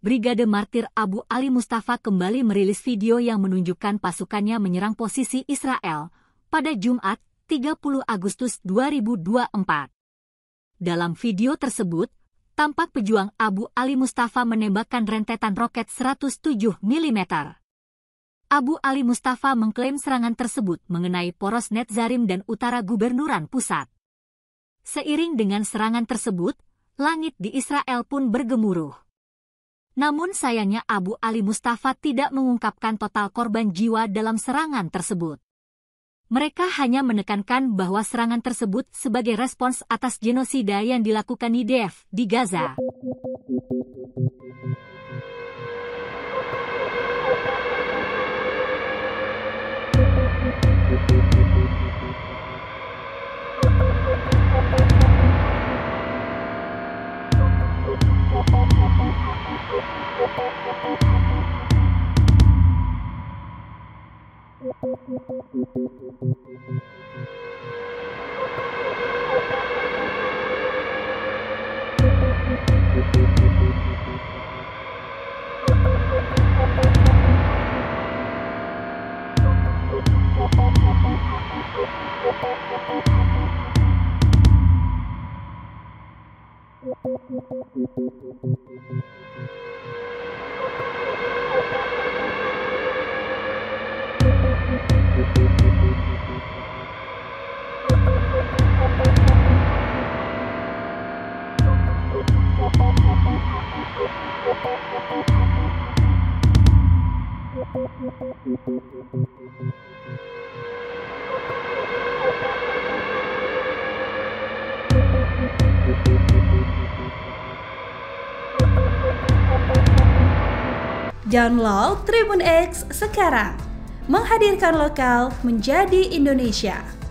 Brigade Martir Abu Ali Mustafa kembali merilis video yang menunjukkan pasukannya menyerang posisi Israel pada Jumat, 30 Agustus 2024. Dalam video tersebut, tampak pejuang Abu Ali Mustafa menembakkan rentetan roket 107 mm. Abu Ali Mustafa mengklaim serangan tersebut mengenai poros Netzarim dan utara gubernuran pusat. Seiring dengan serangan tersebut, langit di Israel pun bergemuruh. Namun sayangnya Abu Ali Mustafa tidak mengungkapkan total korban jiwa dalam serangan tersebut. Mereka hanya menekankan bahwa serangan tersebut sebagai respons atas genosida yang dilakukan IDF di Gaza. Download Tribun X sekarang, menghadirkan lokal menjadi Indonesia.